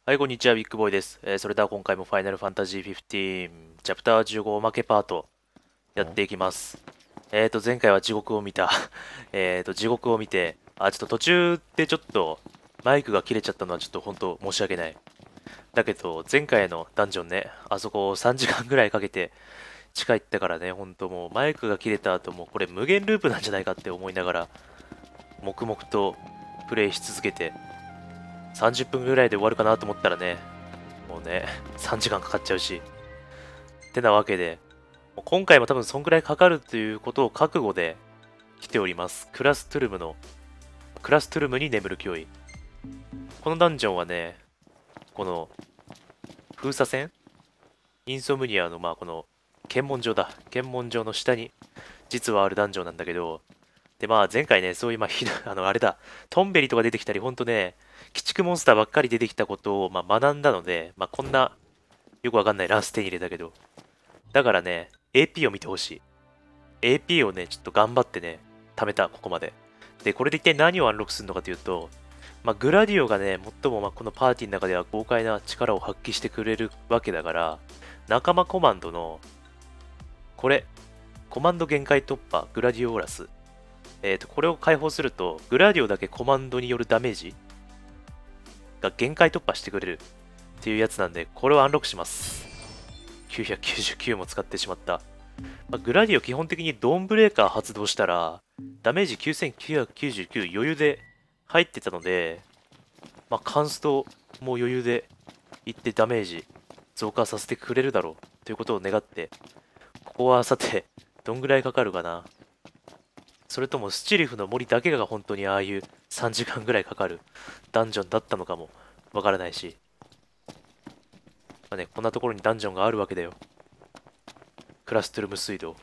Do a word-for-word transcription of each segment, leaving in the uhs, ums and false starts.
はい、こんにちは、ビッグボーイです。えーそれでは今回もファイナルファンタジーじゅうご、チャプターじゅうごおまけパートやっていきます。えーと、前回は地獄を見た。えーと、地獄を見て、あ、ちょっと途中でちょっとマイクが切れちゃったのはちょっと本当申し訳ない。だけど、前回のダンジョンね、あそこさんじかんぐらいかけて地下行ったからね、本当もうマイクが切れた後もこれ無限ループなんじゃないかって思いながら、黙々とプレイし続けて、さんじゅっぷんぐらいで終わるかなと思ったらね、もうね、さんじかんかかっちゃうし。ってなわけで、今回も多分そんくらいかかるということを覚悟で来ております。クラストゥルムの、クラストゥルムに眠る脅威。このダンジョンはね、この封鎖線インソムニアのまあこの検問所だ。検問所の下に実はあるダンジョンなんだけど、でまあ前回ね、そういうまあひどあのあれだ、トンベリとか出てきたり、ほんとね、鬼畜モンスターばっかり出てきたことをまあ学んだので、まあこんなよくわかんないランス手に入れたけど、だからね、エーピー を見てほしい。エーピー をね、ちょっと頑張ってね、貯めた、ここまで。で、これで一体何をアンロックするのかというと、まあ、グラディオがね、最もまあこのパーティーの中では豪快な力を発揮してくれるわけだから、仲間コマンドの、これ、コマンド限界突破、グラディオーラス。えっと、これを解放すると、グラディオだけコマンドによるダメージが限界突破してくれるっていうやつなんで、これをアンロックします。きゅうひゃくきゅうじゅうきゅうも使ってしまった。まあ、グラディオ基本的にドーンブレーカー発動したら、ダメージきゅうせんきゅうひゃくきゅうじゅうきゅう余裕で入ってたので、まあ、カンストも余裕でいってダメージ増加させてくれるだろうということを願って、ここはさて、どんぐらいかかるかな。それともスチリフの森だけが本当にああいうさんじかんぐらいかかるダンジョンだったのかもわからないし。まあね、こんなところにダンジョンがあるわけだよ。クラストゥルム水道。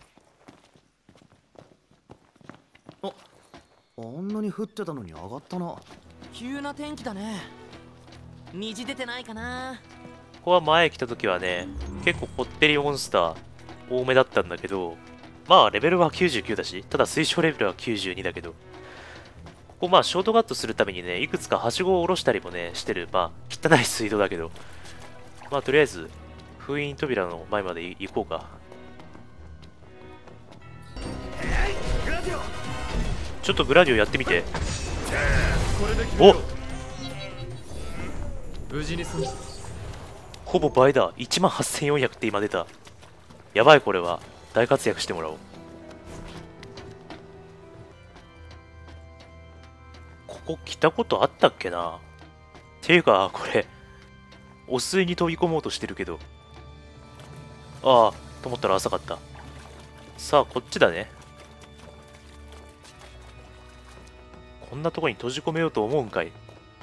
あ、あんなに降ってたのに上がったな。 急な天気だね。虹出てないかな。 ここは前来た時はね、結構こってりモンスター多めだったんだけど、まあレベルはきゅうじゅうきゅうだし、ただ推奨レベルはきゅうじゅうにだけど、ここまあショートカットするためにね、いくつかはしごを下ろしたりもね、してる、まあ汚い水道だけど、まあとりあえず、封印扉の前まで行こうか。ちょっとグラディオやってみて。お、 無事に済んだ。 ほぼ倍だ。いちまんはっせんよんひゃくって今出た。やばい、これは。大活躍してもらおう。ここ来たことあったっけな。ていうか、これ、お水に飛び込もうとしてるけど。ああ、と思ったら浅かった。さあ、こっちだね。こんなとこに閉じ込めようと思うんかい。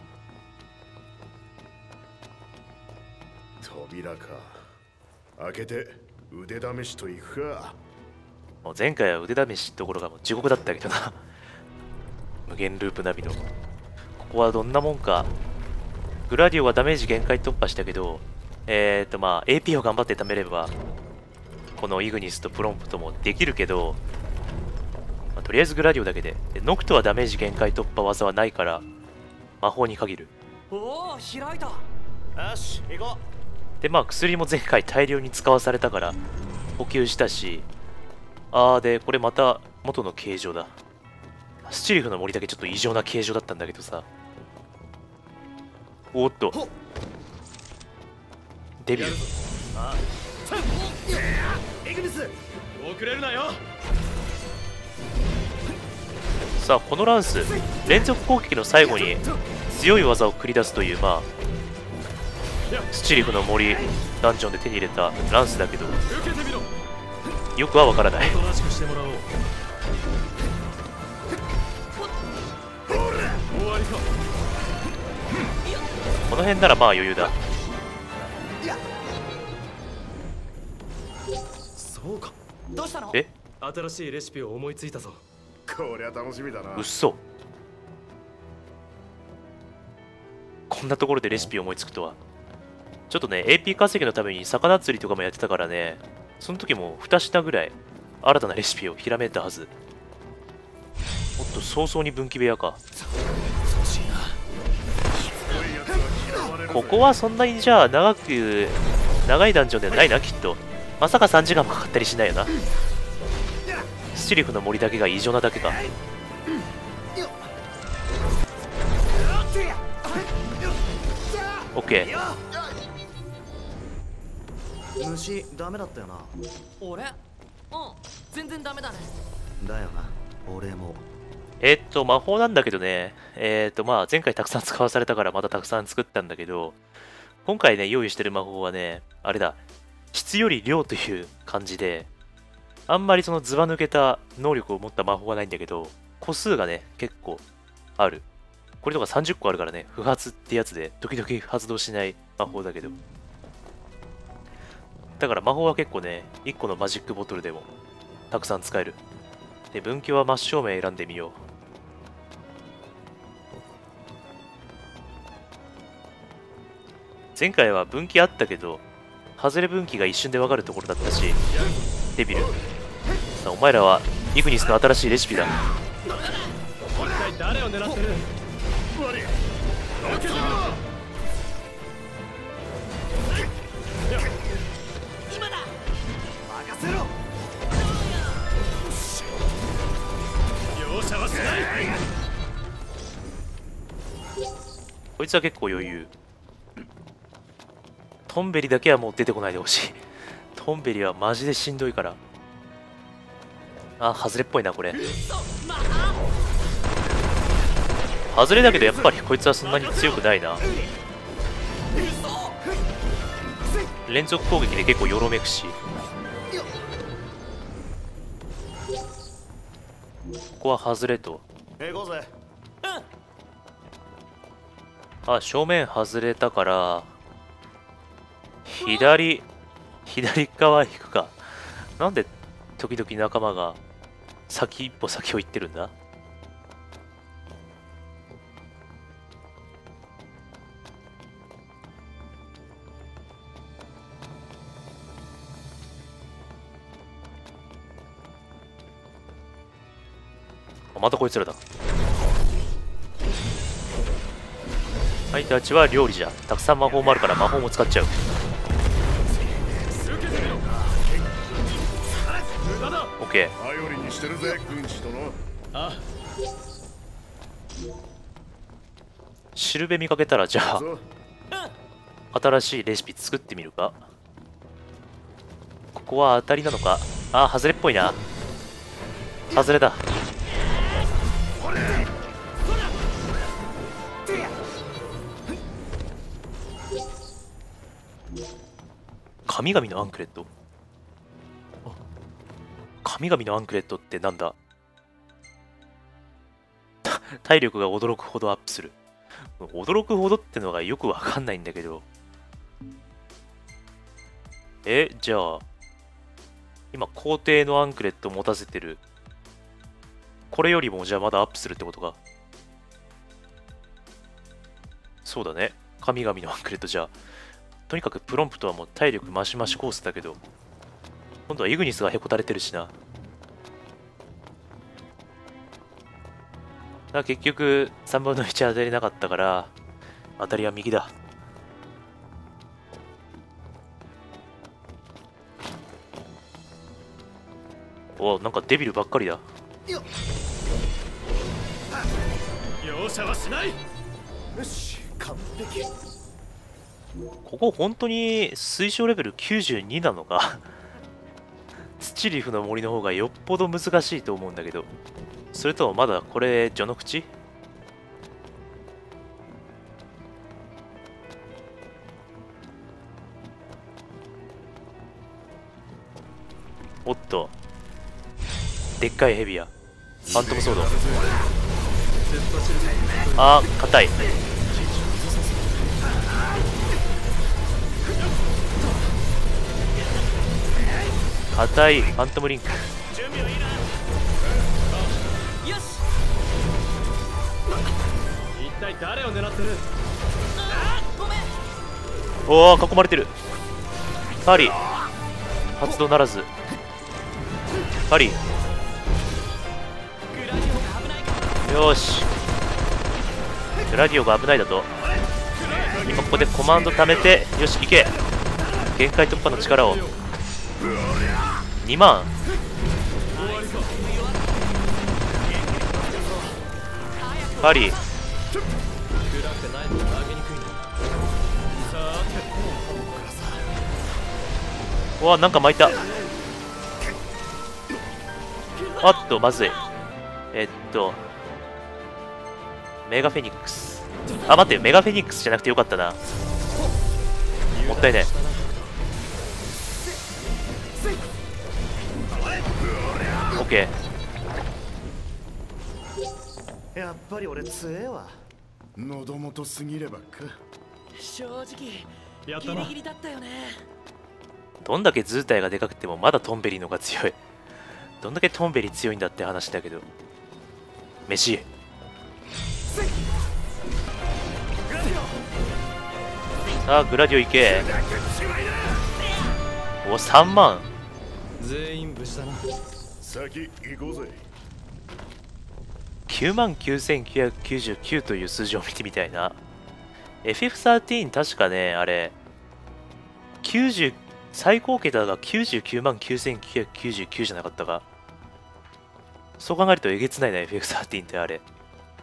扉か。開けて腕試しといくか。 もう前回は腕試しってところがもう地獄だったけどな。無限ループ並みの。ここはどんなもんか。グラディオがダメージ限界突破したけど、えーとまあ エーピー を頑張って貯めれば、このイグニスとプロンプトもできるけど、まあ、とりあえずグラディオだけで。でノクトはダメージ限界突破技はないから、魔法に限る。 おお、開いた。 よし、行こでまあ薬も前回大量に使わされたから補給したし、あーでこれまた元の形状だ。スチリフの森だけちょっと異常な形状だったんだけどさ。おっとデビュー。 う。エグニス。 遅れるなよ。 さあこのランス連続攻撃の最後に強い技を繰り出すというまあスチリフの森ダンジョンで手に入れたランスだけど、 受けてみろ。 よくはわからない。 おとなしくしてもらおう。終わりか。 この辺ならまあ余裕だ。 そうか。 どうしたの？ え、 新しいレシピを思いついたぞ。 こりゃ楽しみだな。 うっそ。こんなところでレシピを思いつくとは。ちょっとね エーピー 稼ぎのために魚釣りとかもやってたからね、その時もに品ぐらい新たなレシピをひらめいたはず。おっと早々に分岐部屋か。 欲しいな。 強いやつは嫌われる。 ここはそんなにじゃあ長く長いダンジョンではないなきっと。まさかさんじかんもかかったりしないよな。スチリフの森だけが異常なだけか。オッケー。 虫ダメだったよな。 俺うん全然ダメだね。 だよな、俺も。 えーっと魔法なんだけどね、えーっとまあ前回たくさん使わされたからまたたくさん作ったんだけど、今回ね用意してる魔法はね、あれだ、質より量という感じで、あんまりそのずば抜けた能力を持った魔法はないんだけど、個数がね結構ある。これとかさんじゅっこあるからね、不発ってやつで時々発動しない魔法だけど、だから魔法は結構ねいっこのマジックボトルでもたくさん使える。で分岐は真正面選んでみよう。前回は分岐あったけど、外れ分岐が一瞬で分かるところだったし、デビル。さあお前らはイグニスの新しいレシピだ。 一体誰を狙ってる？ 今だ。 任せろ。 容赦はしない。 こいつは結構余裕。トンベリだけはもう出てこないでほしい。トンベリはマジでしんどいから。あ、外れっぽいなこれ。外れだけどやっぱりこいつはそんなに強くないな。連続攻撃で結構よろめくし。ここは外れと。 行こうぜ。 あ、正面外れたから左左側行くか。なんで時々仲間が先一歩先を行ってるんだ。またこいつらだ。相手たちは料理じゃ。たくさん魔法もあるから魔法も使っちゃう。オッケー。 頼りにしてるぜ軍師殿。 あ、 しるべ見かけたらじゃそうあ新しいレシピ作ってみるか。ここは当たりなのか。あ、外れっぽいな。外れだ。神々のアンクレット。神々のアンクレットってなんだ。体力が驚くほどアップする。驚くほどってのがよくわかんないんだけど。え、じゃあ今皇帝のアンクレット持たせてる。これよりもじゃあまだアップするってことか。そうだね、神々のアンクレット。じゃあとにかくプロンプトはもう体力マシマシコースだけど、今度はイグニスがへこたれてるしな。だ結局さんぶんのいち当たりなかったから当たりは右だ。お、なんかデビルばっかりだ。 容赦はしない。 よし、完璧。 ここ本当に推奨レベルきゅうじゅうになのか。スチリフの森の方がよっぽど難しいと思うんだけど、それともまだこれ序の口？おっと、でっかいヘビやファントムソード。あー、硬い。硬いファントムリンク。 よし。 一体誰を狙ってる？ あー、ごめん。 おお、囲まれてる。パリ発動ならず。パリ、 グラディオが危ないか。 よーし。グラディオが危ないだと。 今ここでコマンド貯めて、よし行け。限界突破の力をにまん。パリうわ、なんか巻いた。あっとまずい。えっとメガフェニックス、あ待って、メガフェニックスじゃなくてよかったな。もったいない。オッケー。やっぱり俺強えわ。 喉元すぎればか。 正直やったなギリギリだったよね。 ー、どんだけ図体がでかくてもまだトンベリの方が強い。どんだけトンベリ強いんだって話だけど。飯さあグラディオ行け。おさんまん。 全員無事だな。 先行こうぜ。 きゅうまんきゅうせんきゅうひゃくきゅうじゅうきゅうという数字を見てみたいな。 エフエフじゅうさん 確かね、あれきゅうじゅう最高桁がきゅうじゅうきゅうまんきゅうせんきゅうひゃくきゅうじゅうきゅうじゃなかったか。そう考えるとえげつないな エフエフじゅうさん ってあれ。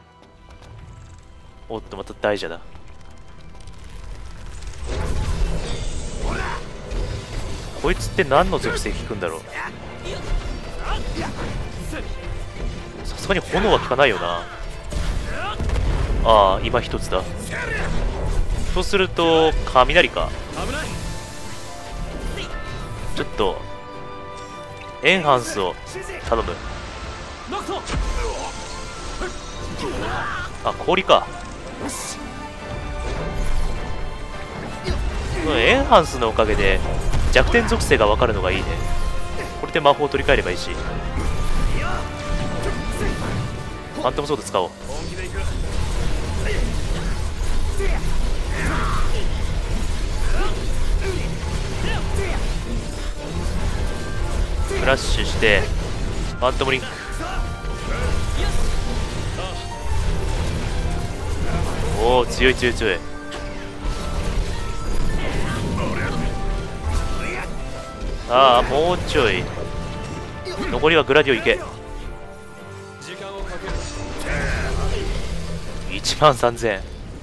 おっとまた大蛇だ。こいつって何の属性効くんだろう。さすがに炎は効かないよな。ああ今一つだ。そうすると雷か。ちょっとエンハンスを頼む。あ氷か。このエンハンスのおかげで弱点属性が分かるのがいいね。これで魔法を取り替えればいいし。ファントムソード使おう。フラッシュしてファントムリンク。おお強い強い強い。ああもうちょい。残りはグラディオいけ。いちまんさんぜん。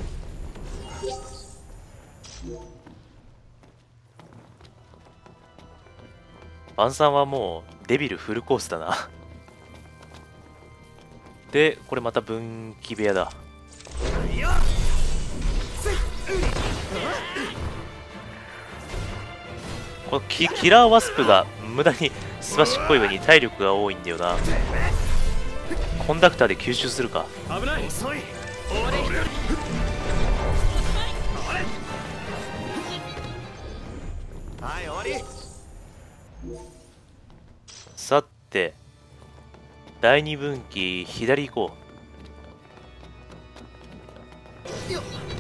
バンさんはもうデビルフルコースだな。でこれまた分岐部屋だ。この キ, キラーワスプが無駄にすばしっこい上に体力が多いんだよな。コンダクターで吸収するか。 危ない。 遅い。はい終わり。 さてだいに分岐左行こう。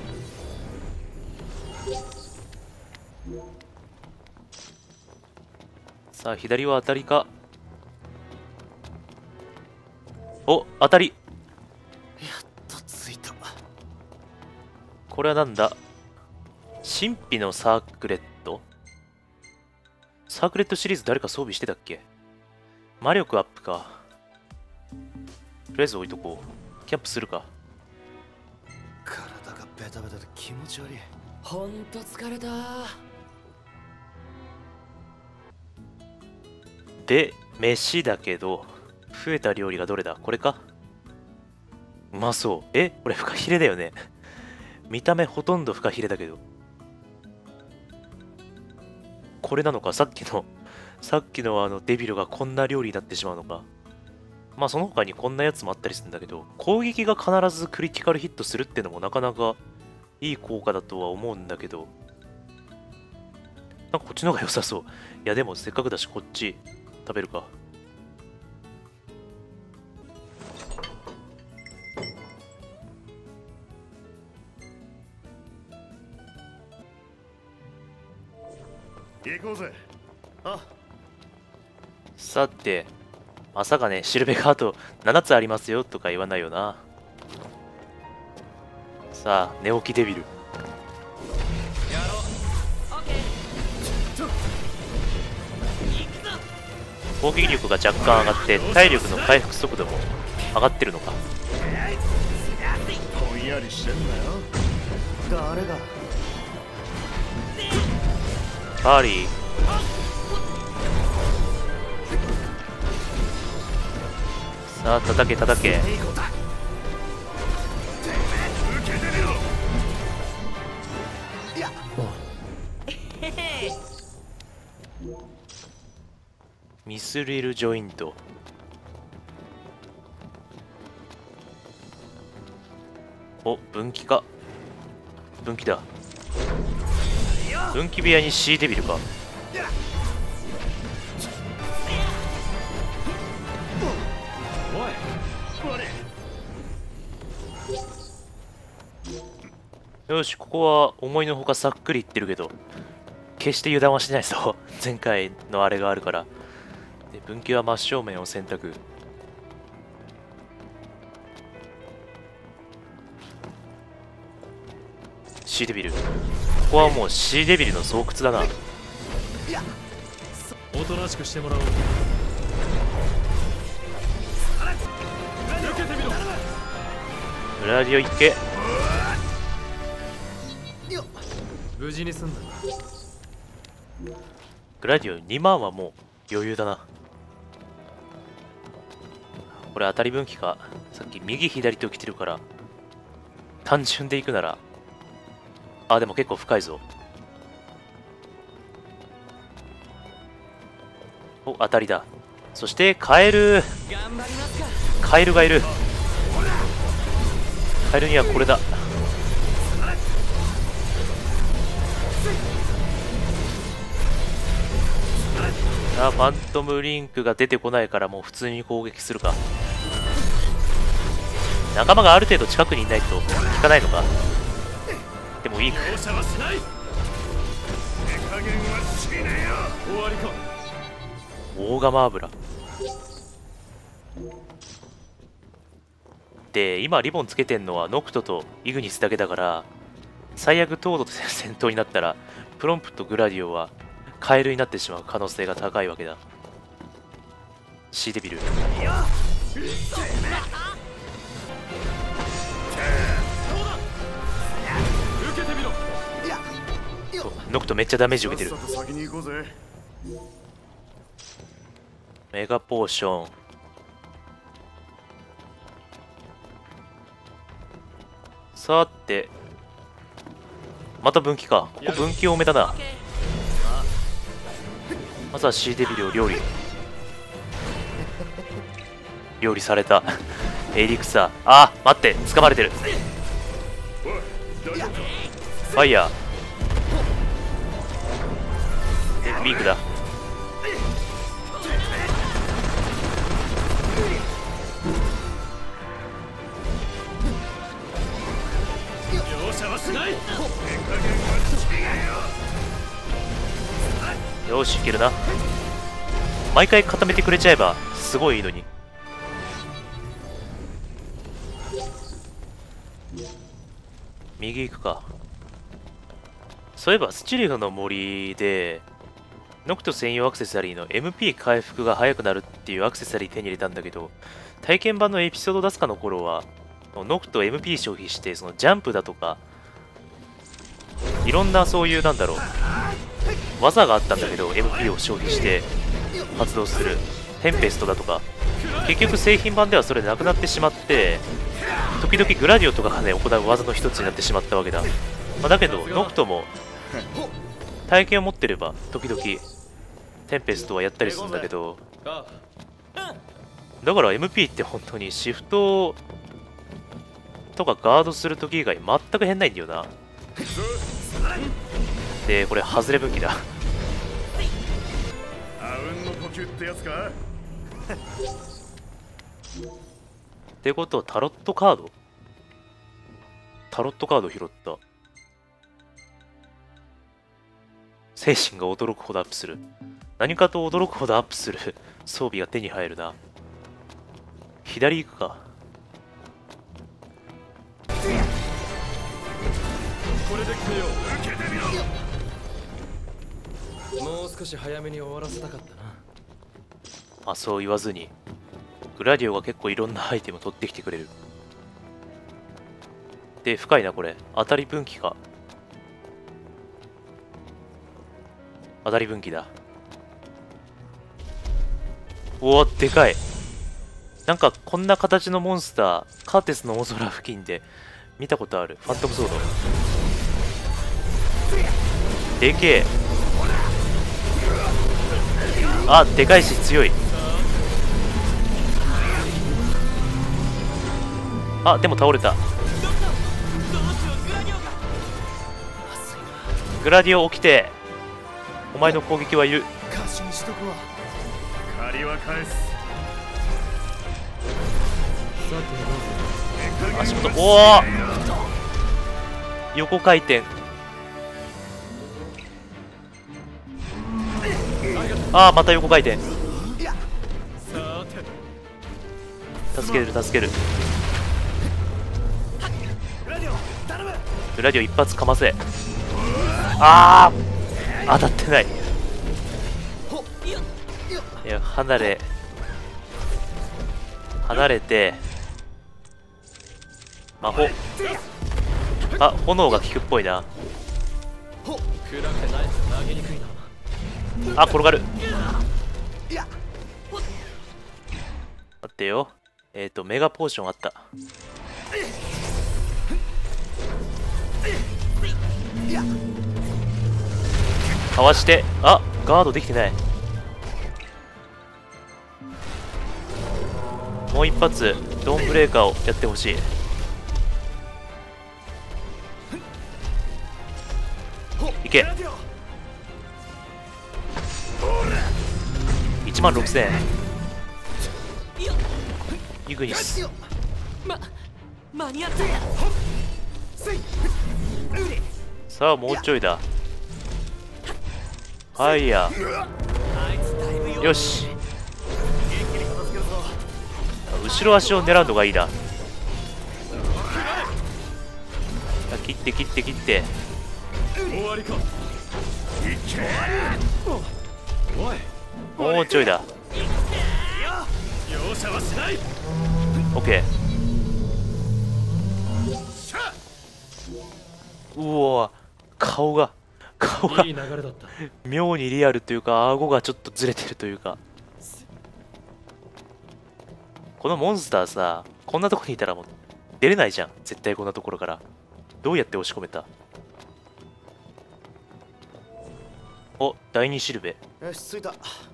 さあ左は当たりか。お当たり。 やっと着いた。 これはなんだ。神秘のサークレット。サークレットシリーズ誰か装備してたっけ。魔力アップか。とりあえず置いとこう。キャンプするか。 体がベタベタで気持ち悪い。 ほんと疲れた。 で飯だけど増えた料理がどれだ。これか。うまそう。えこれフカヒレだよね。見た目ほとんどフカヒレだけどこれなのか。さっきのさっきのあのデビルがこんな料理になってしまうのか。まあその他にこんなやつもあったりするんだけど、攻撃が必ずクリティカルヒットするってのもなかなかいい効果だとは思うんだけど、なんかこっちの方が良さそう。いやでもせっかくだしこっち食べるか。 行こうぜ。 あさてまさかねシルベがあとななつありますよとか言わないよな。さあ寝起きデビル攻撃力が若干上がって体力の回復速度も上がってるのか。 ぼんやりしてんなよ。 誰がパーリーさあ叩け叩け。ミスリルジョイント。お、分岐か。分岐だ。分岐部屋にシーデビルか。よし、ここは思いのほかさっくりいってるけど、決して油断はしないぞ。前回のあれがあるから。で、分岐は真正面を選択。シーデビル。ここはもうシーデビルの巣窟だな。 おとなしくしてもらおう。抜けてみろ。 グラディオ行け。 無事に済んだな。 グラディオにまんはもう余裕だな。これ当たり分岐か。さっき右左と来てるから単純で行くなら、あ、でも結構深いぞ。お、当たりだ。そしてカエル。 頑張りますか。 カエルがいる。カエルにはこれだ。あ、ファントムリンクが出てこないからもう普通に攻撃するか。仲間がある程度近くにいないと効かないのか。でもいいか。 容赦はしない。 手加減はしねえよ。 終わりか。 大釜油で、今リボンつけてんのはノクトとイグニスだけだから、最悪トードと戦闘になったらプロンプとグラディオはカエルになってしまう可能性が高いわけだ。シーデビル。ノクトめっちゃダメージ受けてる。 さっさと先に行こうぜ。 メガポーション。さて、また分岐か。ここ分岐多めだな。まずはシーデビルを料理。料理された。エリクサー。あ、待って、掴まれてる。ファイヤー。で、ビークだ。 容赦はしない。 よし、いけるな。毎回固めてくれちゃえばすごいいいのに。右行くか。そういえばスチリフの森でノクト専用アクセサリーの エムピー 回復が早くなるっていうアクセサリー手に入れたんだけど、体験版のエピソード出すかの頃はノクト エムピー 消費して、そのジャンプだとかいろんなそういうなんだろう技があったんだけど、 エムピー を消費して発動するテンペストだとか、結局製品版ではそれなくなってしまって、時々グラディオとかがね行う技の一つになってしまったわけだ。まあ、だけどノクトも体験を持ってれば時々テンペストはやったりするんだけど、だから エムピー って本当にシフトとかガードする時以外全く変ないんだよな。で、これ外れ武器だ。 あうんの呼吸ってやつか。 ってことはタロットカードタロットカード拾った。精神が驚くほどアップする。何かと驚くほどアップする装備が手に入るな。左行くか。 これで決めよう。受けてみろ。もう少し早めに終わらせたかったな。 まあそう言わずに、グラディオが結構いろんなアイテム取ってきてくれる。で、深いなこれ。当たり分岐か。当たり分岐だ。おお、でかい。なんかこんな形のモンスター、カーテスの大空付近で見たことある。ファントムソード。でけえ。あ、でかいし強い。あ、でも倒れた。グラディオ起きて。お前の攻撃はいる。 過信しとくわ。 借りは返す。 足元。おお、横回転。ああ、また横回転。助ける助ける。グラディオ一発かませ。ああ、当たってない。いや、離れ離れて魔法。あ、炎が効くっぽいな。あ、転がる。待ってよ。えっとメガポーションあった。かわして。あ、ガードできてない。もう一発ドーンブレーカーをやってほしい。いけ。いちまんろくせんえん。イグニス。 ま、間に合った。 さあもうちょいだ。はいや。よし。後ろ足を狙うのがいいな。切って切って切って。 終わりか。 もうちょいだ。 容赦はしない。 オッケー。うお、顔が顔がいい流れだった。 妙にリアルというか、顎がちょっとずれてるというか。このモンスターさ、こんなとこにいたらもう出れないじゃん、絶対こんなところから。どうやって押し込めた？お、第二シルベ。 よし、着いた。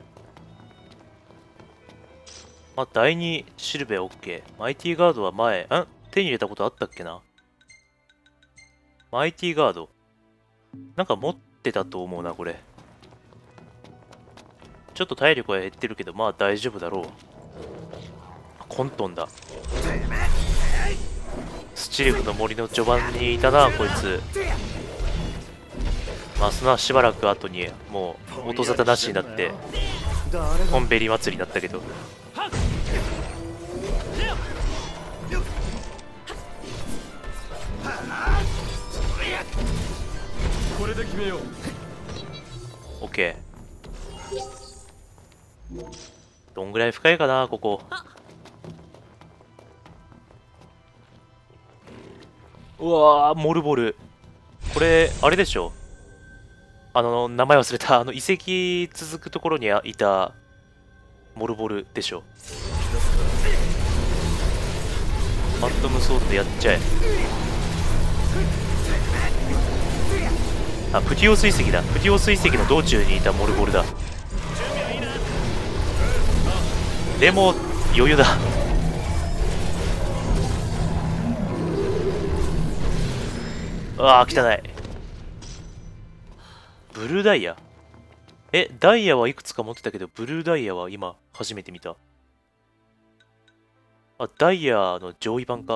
あ、第二シルベ OK。マイティガードは前、ん手に入れたことあったっけな。マイティガード。なんか持ってたと思うな、これ。ちょっと体力は減ってるけど、まあ大丈夫だろう。コントンだ。スチルフの森の序盤にいたな、こいつ。まあ、そのしばらく後にもう音沙汰なしになって、コンベリ祭りになったけど。 これで決めよう。 オッケー。どんぐらい深いかな、ここ。うわー、モルボル。これ、あれでしょ。あの、名前忘れた。あの、遺跡続くところにいたモルボルでしょ。ファントムソードでやっちゃえ。あ、プティオス遺跡だ。プティオス遺跡の道中にいたモルボルだ。でも、余裕だ。ああ、汚い。ブルーダイヤ。え、ダイヤはいくつか持ってたけど、ブルーダイヤは今、初めて見た。あ、ダイヤの上位版か。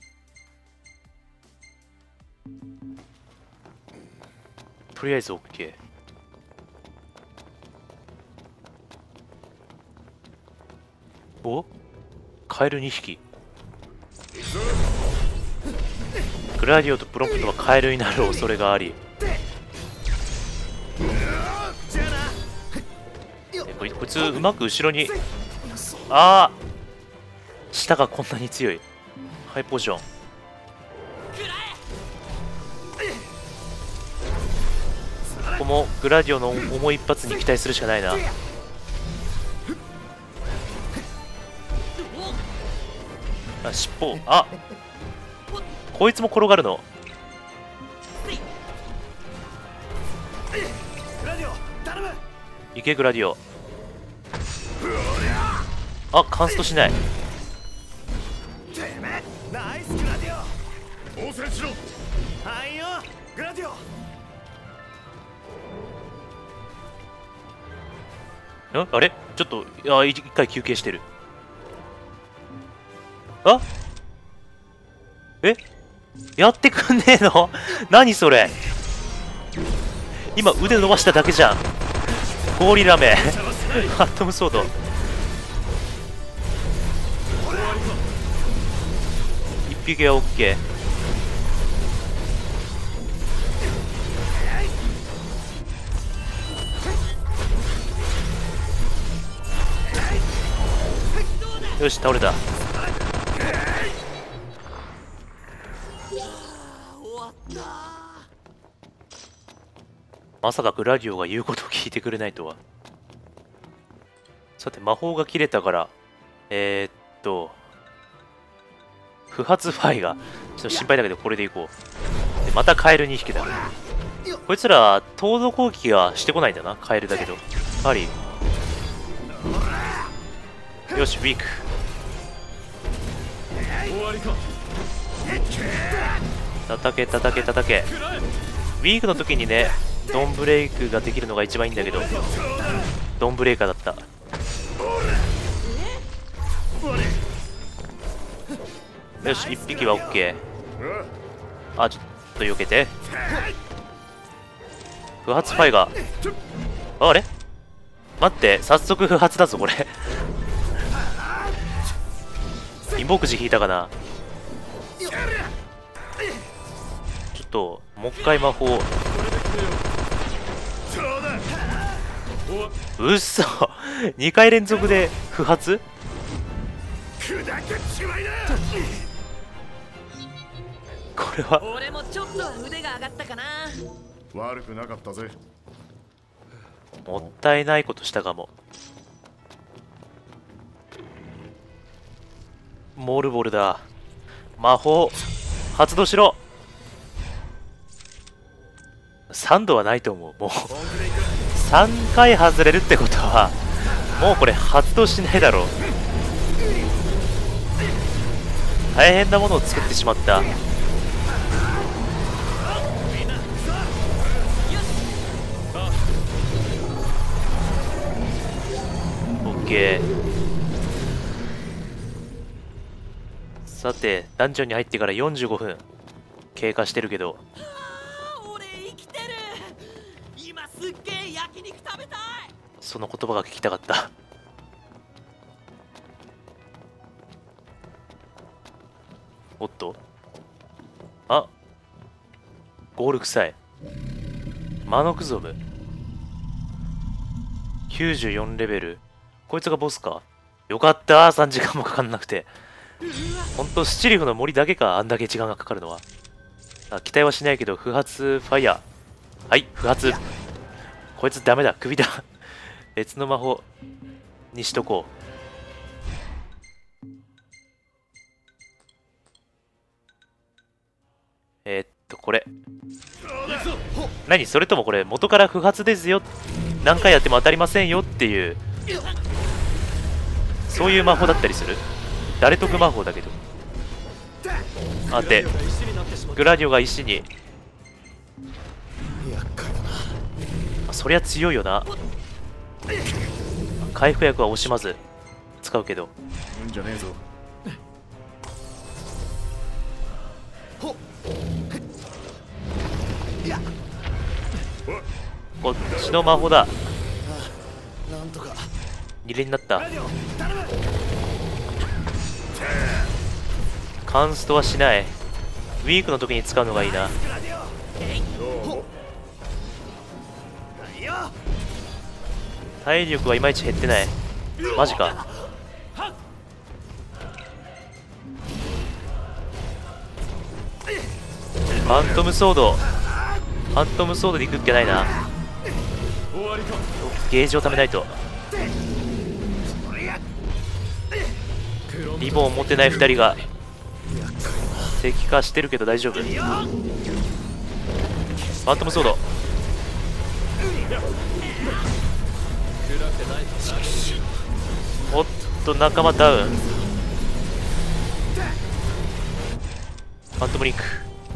とりあえず OK。お？カエルにひき。グラディオとプロンプトはカエルになる恐れがあり。え、こいつうまく後ろにああ、舌がこんなに強い。ハイポジション。ここもグラディオの重い一発に期待するしかないな。あ、尻尾。あ、こいつも転がるの。いけグラディオ。あ、カンストしない。 ナイスグラディ応戦しろ。 オ。はいよグラディオ。 んあれちょっと、あ、一回休憩してる。あえやってくんねえの何それ。今腕伸ばしただけじゃん。ゴーリラめアトムソード。一匹は OK。 よし倒れた。まさかグラディオが言うことを聞いてくれないとは。さて魔法が切れたからえー、っと不発ファイがちょっと心配だけどこれでいこう。でまたカエルにひきだ。こいつら東土攻撃はしてこないんだな。カエルだけどやはり。よしウィーク。 終わりか。 叩け叩け叩け。ウィークの時にねドンブレイクができるのが一番いいんだけど、ドンブレイカーだった。よしいっぴきは OK。 あ、ちょっと避けて。不発ファイがあれ待って、早速不発だぞこれインボークジ引いたかな。ちょっともう一回魔法。うっそにかい連続で不発。これは俺もちょっとは腕が上がったかな。 悪くなかったぜ。 もったいないことしたかも。モールボルだ。魔法発動しろ。さんどはないと思う。もうさんかい外れるってことはもうこれ発動しないだろう。大変なものを作ってしまった。オッケー。さてダンジョンに入ってからよんじゅうごふん経過してるけど、 俺生きてる。今すっげえ焼肉食べたい。 その言葉が聞きたかった。おっとあ、ゴール臭い。マノクゾムきゅうじゅうよんレベル。こいつがボスか。よかったさんじかんもかかんなくて。ほんとスチリフの森だけかあんだけ時間がかかるのは。あ、期待はしないけど不発ファイヤー。はい不発。こいつダメだ、首だ別の魔法にしとこう。えー、っとこれ何、それともこれ元から不発ですよ、何回やっても当たりませんよっていうそういう魔法だったりする。誰得魔法だけど。あてグラディオが石に。あ、そりゃ強いよな。回復薬は惜しまず使うけど。 うんじゃねえぞ。 こっちの魔法だ。 なんとかに連になった。カンストはしない。ウィークの時に使うのがいいな。体力はいまいち減ってない。マジか。 ファントムソードファントムソードで行くっきゃないな。 終わりか。 ゲージを貯めないと。リボンを持ってないふたりが石化してるけど大丈夫。ファントムソード。おっと仲間ダウン。ファントムリンク。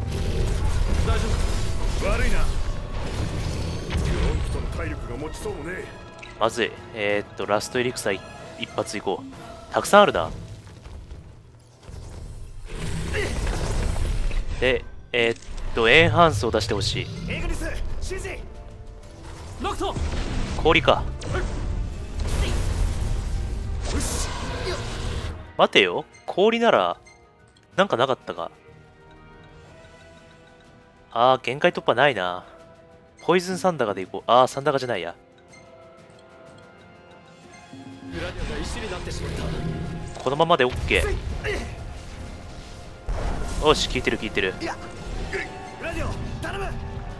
悪いな。グロンプトの体力が持ちそうもねまずい。えー、っとラストエリクサー一発いこう。たくさんあるな。でえー、っとエンハンスを出してほしい。 エグリス指示。 ノクト。 氷か。待てよ、氷ならなんかなかったか。あー限界突破ないな。ポイズンサンダガでいこう。あーサンダガじゃないや。 グラディアが石になってしまった。 このままで OK。 よし、効いてる効いてる。 グラディオ頼む。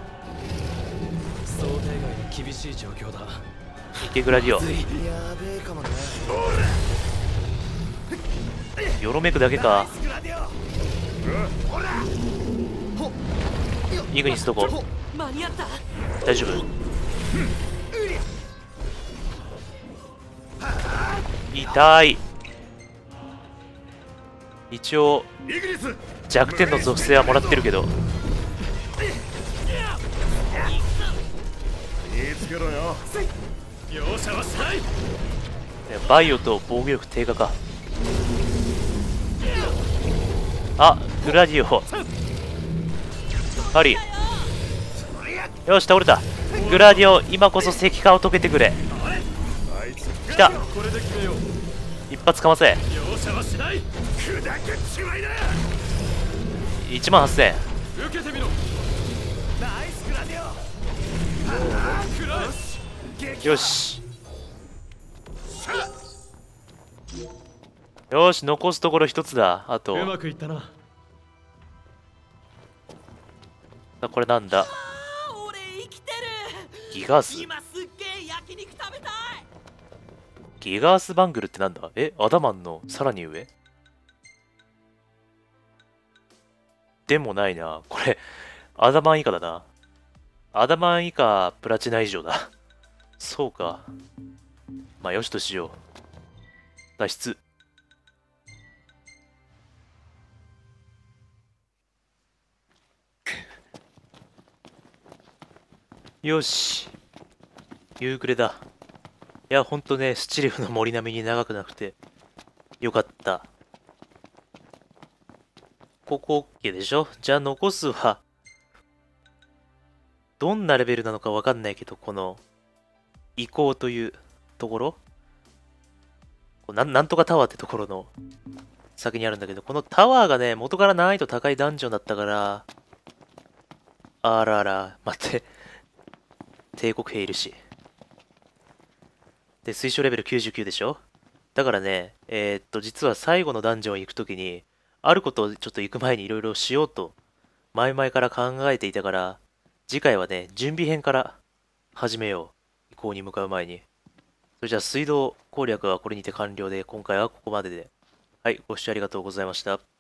想定外に厳しい状況だ。 いけグラディオ。 やべえかもね。 よろめくだけか。 グラディオ。 イグニスどこ。 間に合った。 大丈夫。痛い。一応イグリス。 弱点の属性はもらってるけど。 見つけろよ。 容赦はしない。 バイオと防御力低下か。あグラディオハリー。よし倒れた。グラディオ今こそ石化を解けてくれ。 あいつ来た。 これで決めよう。 一発かませ。 容赦はしない。 砕けちまいな。 いちまんはっせん。 受けてみろ。 ナイスグラディオ。 クラッシよしよし残すところ一つだ。あとュ。うまくいったな。 これなんだ。 あー俺生きてる。 ギガース。 今すっげえ焼肉食べたい。 ギガースバングルってなんだ。えアダマンのさらに上でもないな。これアダマン以下だな。アダマン以下プラチナ以上だ。そうか。まあよしとしよう。脱出。よし。夕暮れだ。いや、ほんとね、スチレフの森並みに長くなくてよかった。ここ OK でしょ。じゃあ残すは、どんなレベルなのかわかんないけど、この移行というところ、こうなんなんとかタワーってところの先にあるんだけど、このタワーがね、元から難易度高いダンジョンだったから、あらら、待って、帝国兵いるし。で、推奨レベルきゅうじゅうきゅうでしょ。だからね、えーっと、実は最後のダンジョン行くときに、あることをちょっと行く前にいろいろしようと、前々から考えていたから、次回はね、準備編から始めよう。移行に向かう前に。それじゃあ、水道攻略はこれにて完了で、今回はここまでで。はい、ご視聴ありがとうございました。